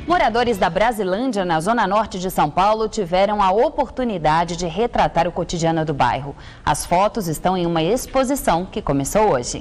Moradores da Brasilândia, na zona norte de São Paulo, tiveram a oportunidade de retratar o cotidiano do bairro. As fotos estão em uma exposição que começou hoje.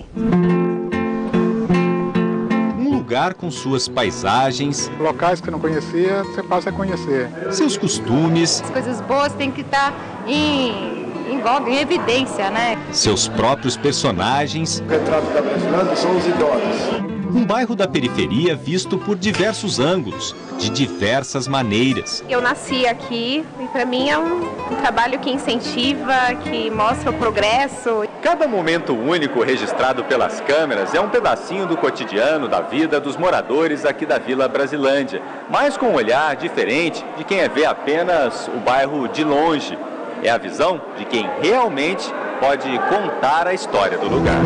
Um lugar com suas paisagens, locais que você não conhecia, você passa a conhecer. Seus costumes, as coisas boas têm que estar em evidência, né? Seus próprios personagens. O retrato da Brasilândia são os idosos. Um bairro da periferia visto por diversos ângulos, de diversas maneiras. Eu nasci aqui e para mim é um trabalho que incentiva, que mostra o progresso. Cada momento único registrado pelas câmeras é um pedacinho do cotidiano, da vida dos moradores aqui da Vila Brasilândia, mas com um olhar diferente de quem vê apenas o bairro de longe. É a visão de quem realmente pode contar a história do lugar.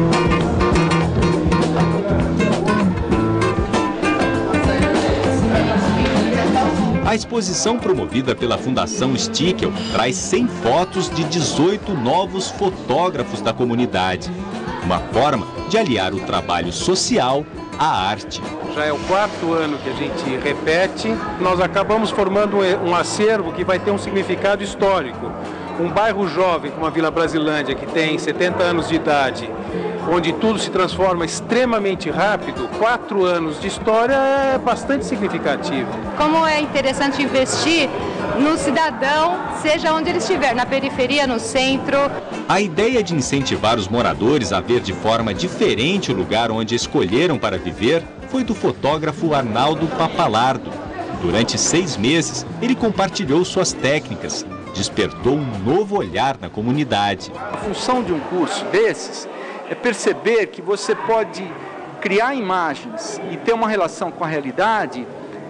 A exposição promovida pela Fundação Stickel traz 100 fotos de 18 novos fotógrafos da comunidade. Uma forma de aliar o trabalho social à arte. Já é o 4º ano que a gente repete. Nós acabamos formando um acervo que vai ter um significado histórico. Um bairro jovem como a Vila Brasilândia, que tem 70 anos de idade, onde tudo se transforma extremamente rápido, 4 anos de história é bastante significativo. Como é interessante investir no cidadão, seja onde ele estiver, na periferia, no centro. A ideia de incentivar os moradores a ver de forma diferente o lugar onde escolheram para viver foi do fotógrafo Arnaldo Papalardo. Durante 6 meses, ele compartilhou suas técnicas, despertou um novo olhar na comunidade. A função de um curso desses é perceber que você pode criar imagens e ter uma relação com a realidade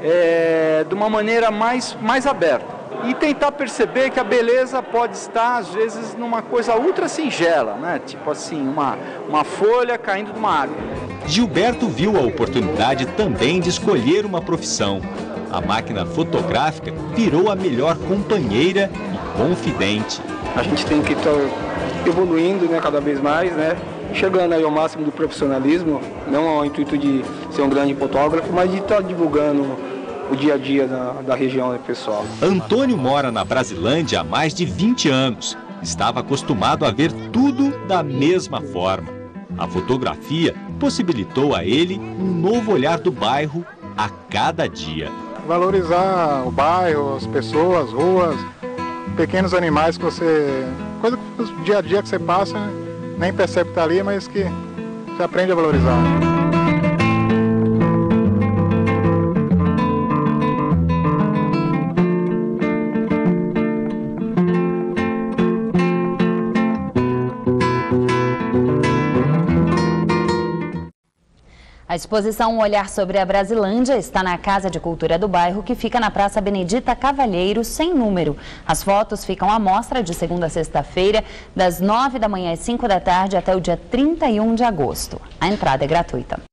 de uma maneira mais aberta. E tentar perceber que a beleza pode estar, às vezes, numa coisa ultra singela, né? Tipo assim, uma folha caindo de uma árvore. Gilberto viu a oportunidade também de escolher uma profissão. A máquina fotográfica virou a melhor companheira e confidente. A gente tem que estar evoluindo, né, cada vez mais, né? Chegando aí ao máximo do profissionalismo, não ao intuito de ser um grande fotógrafo, mas de estar divulgando o dia a dia da região pessoal. Antônio mora na Brasilândia há mais de 20 anos. Estava acostumado a ver tudo da mesma forma. A fotografia possibilitou a ele um novo olhar do bairro a cada dia. Valorizar o bairro, as pessoas, as ruas, pequenos animais que você... coisa do dia a dia que você passa, nem percebe que está ali, mas que você aprende a valorizar. A exposição Um Olhar sobre a Brasilândia está na Casa de Cultura do Bairro, que fica na Praça Benedita Cavalheiro, sem número. As fotos ficam à mostra de segunda a sexta-feira, das 9 da manhã às 5 da tarde até o dia 31 de agosto. A entrada é gratuita.